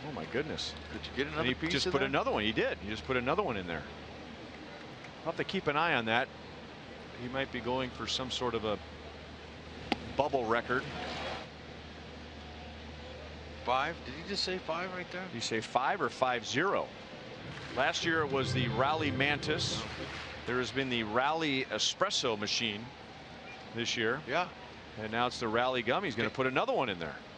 Oh my goodness. Did you get another he piece just of put that? another one. He did. He just put another one in there. I'll have to keep an eye on that. He might be going for some sort of a bubble record. 5? Did you just say 5 right there? Did you say 5 or 5-0? Last year it was the Rally Mantis. There has been the Rally Espresso machine this year. Yeah. And now it's the Rally Gum. He's going to put another one in there.